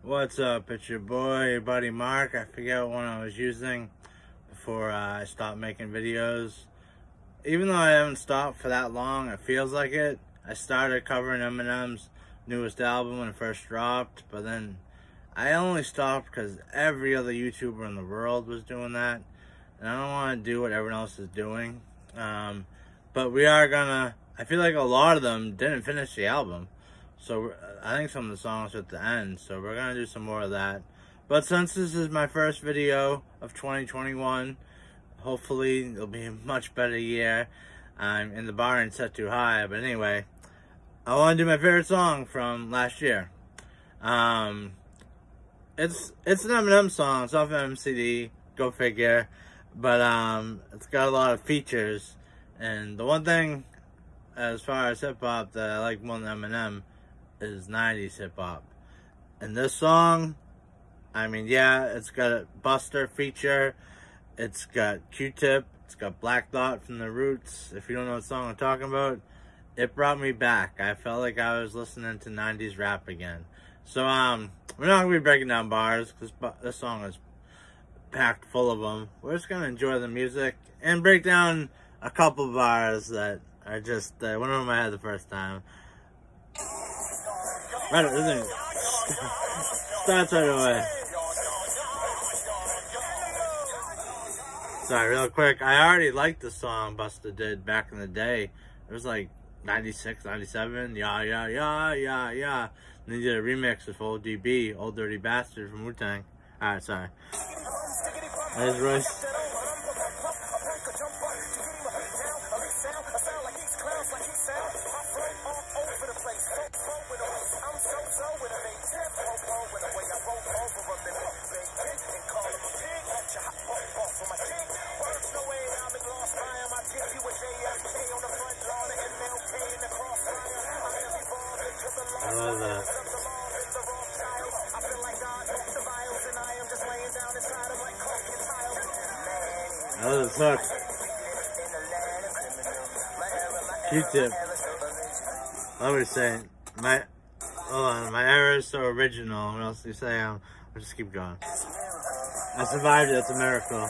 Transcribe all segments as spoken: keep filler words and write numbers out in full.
What's up? It's your boy, your buddy Mark. I forget what one I was using before uh, I stopped making videos. Even though I haven't stopped for that long, it feels like it. I started covering Eminem's newest album when it first dropped, but then I only stopped because every other YouTuber in the world was doing that, and I don't want to do what everyone else is doing. Um, but we are gonna, I feel like a lot of them didn't finish the album. So I think some of the songs are at the end, so we're going to do some more of that. But since this is my first video of twenty twenty-one, hopefully it'll be a much better year. Um, and the bar ain't set too high, but anyway, I want to do my favorite song from last year. Um, it's it's an Eminem song, it's off of M C D, go figure. But um, it's got a lot of features, and the one thing as far as hip-hop that I like more than Eminem is nineties hip-hop. And this song, I mean, yeah, it's got a Buster feature, it's got Q-Tip, it's got Black Thought from The Roots. If you don't know what song I'm talking about, it brought me back. I felt like I was listening to nineties rap again. So, um, we're not going to be breaking down bars, because this song is packed full of them. We're just going to enjoy the music and break down a couple bars that are just, uh, went over my head the first time. Right, isn't it? Starts right away. Sorry, real quick. I already liked the song Busta did back in the day. It was like ninety-six, ninety-seven. Yeah, yeah, yeah, yeah, yeah. And he did a remix with Old D B, Old Dirty Bastard from Wu-Tang. Alright, sorry. There's Royce. I love that. I love the hook. Q-Tip. What was I saying? My, hold on, my error is so original. What else do you say? Um, I'll just keep going. I survived it. It's a miracle.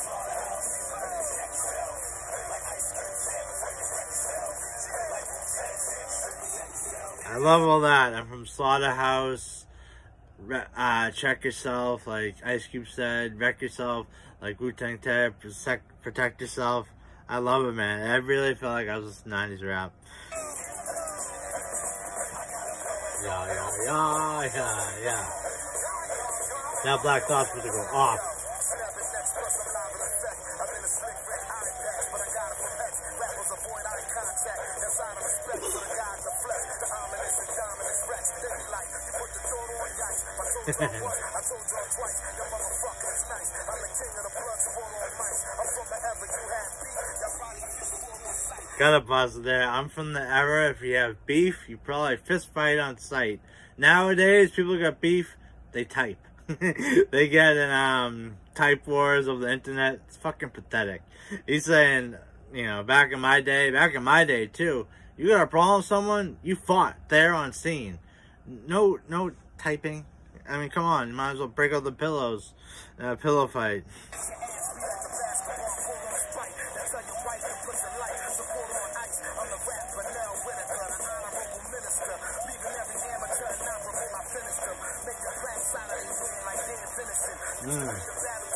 I love all that. I'm from Slaughterhouse, uh, Check Yourself, like Ice Cube said, Wreck Yourself, like Wu-Tang Tech, protect, protect Yourself. I love it, man. I really felt like I was listening to nineties rap. Yeah, yeah, yeah, yeah, yeah. Now Black Thought's supposed to go off. Got a buzz there. I'm from the era, if you have beef, you probably fist fight on sight. Nowadays, people got beef, they type. They get in um, type wars of the internet. It's fucking pathetic. He's saying, you know, back in my day, back in my day too, you got a problem with someone, you fought there on scene. No, no typing. I mean, come on, you might as well break out the pillows. Uh, pillow fight. Mm.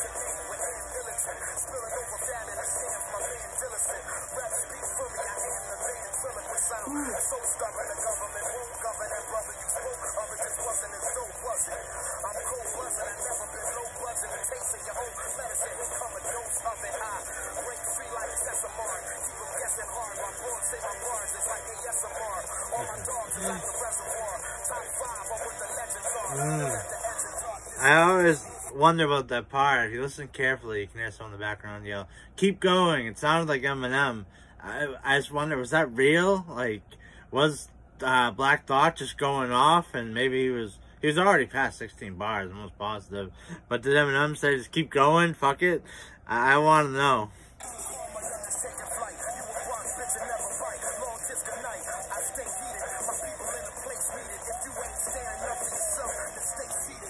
Mm. I always wonder about that part. If you listen carefully, you can hear someone in the background yell, "Keep going." It sounded like Eminem. I, I just wonder, was that real? Like, was uh, Black Thought just going off, and maybe he was he was already past sixteen bars, I'm most positive. But did Eminem say, just keep going, fuck it? I, I want to know.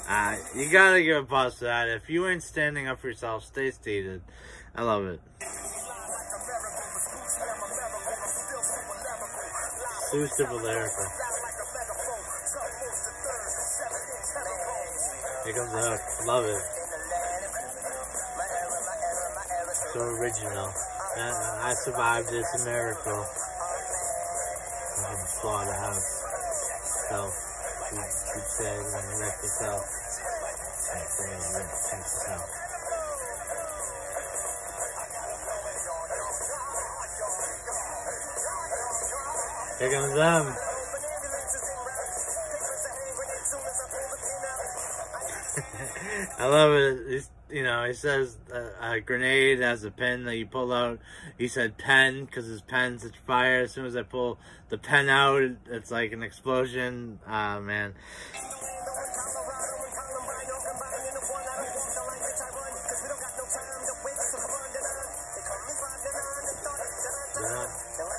Uh, you gotta give a pause to that. If you ain't standing up for yourself, stay seated. I love it. Too super lyrical. Here comes the hook. Love it. So original. I survived. It's a miracle. Slaughterhouse. Self. You said when you left yourself. You said when you left yourself. Here comes them. I love it. He's, you know, he says uh, a grenade has a pen that you pull out. He said pen because his pen's such fire. As soon as I pull the pen out, it's like an explosion. Ah, man. Yeah.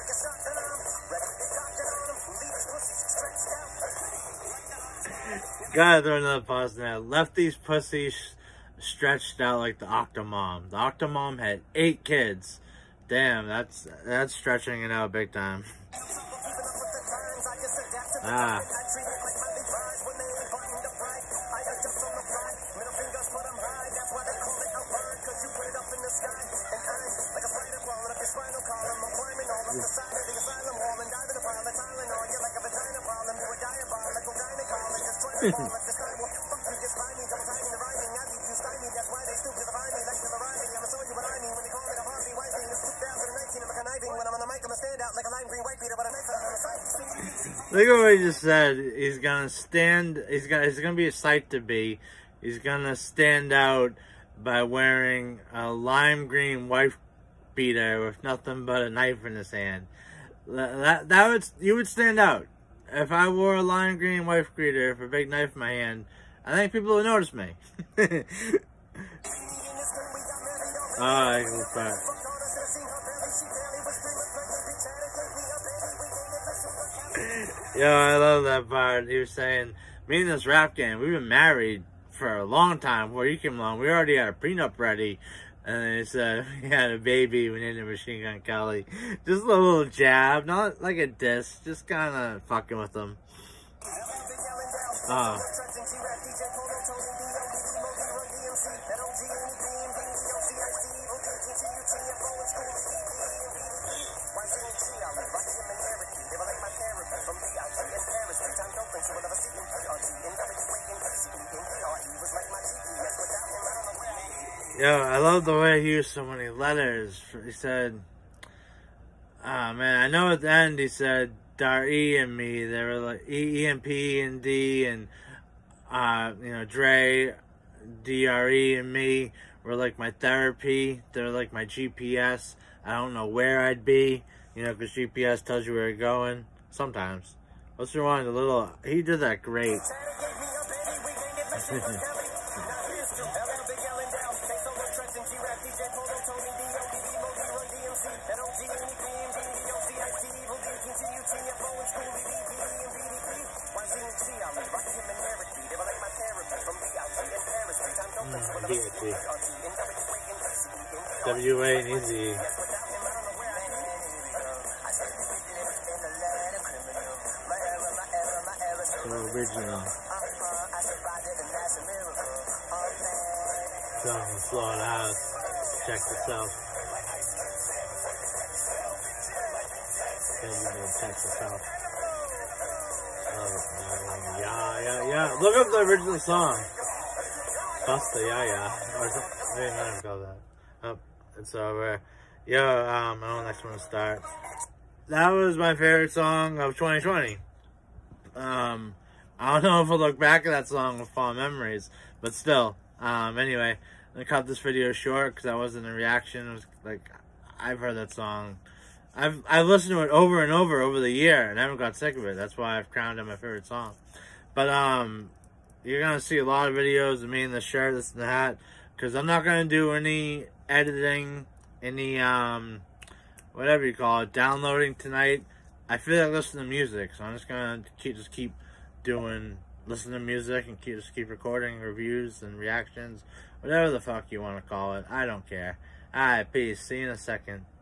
Gotta throw another pause in there. Left these pussies stretched out like the Octomom. The Octomom had eight kids. Damn, that's that's stretching it out big time. Ah. Look at what he just said. He's gonna stand. He's gonna. It's gonna be a sight to be. He's gonna stand out by wearing a lime green wife beater with nothing but a knife in his hand. That that, that would you would stand out. If I wore a lime green wife beater with a big knife in my hand, I think people would notice me. Oh, I can start. Yo, I love that part. He was saying, me and this rap game, we've been married for a long time before you came along. We already had a prenup ready. And then he said, we had a baby, we named him Machine Gun Kelly. Just a little jab, not like a diss, just kind of fucking with him. Oh. Yo, I love the way he used so many letters. He said, oh man, I know at the end he said, Dar E and me, they were like E, E and P and D, and, uh, you know, Dre, D R E and me were like my therapy. They're like my G P S. I don't know where I'd be, you know, because G P S tells you where you're going. Sometimes. Let's rewind a little. He did that great. W A and Easy. So original. From Slaughterhouse. Check this out. Then you can check this out. Oh, yeah, yeah, yeah. Look up the original song. Busta, yeah, yeah. Or something. I didn't know call that. Oh, it's over. Yo, um, I don't know next one to start. That was my favorite song of twenty twenty. Um, I don't know if I'll look back at that song with fond memories, but still. Um, anyway, I'm gonna cut this video short because that wasn't a reaction. It was like, I've heard that song. I've I've listened to it over and over over the year and I haven't got sick of it. That's why I've crowned it my favorite song. But um, you're gonna see a lot of videos of me in the shirt, this and that, because I'm not gonna do any editing, any um, whatever you call it, downloading tonight. I feel like listening to music, so I'm just gonna keep just keep doing listen to music and keep, just keep recording reviews and reactions. Whatever the fuck you want to call it. I don't care. Alright, peace. See you in a second.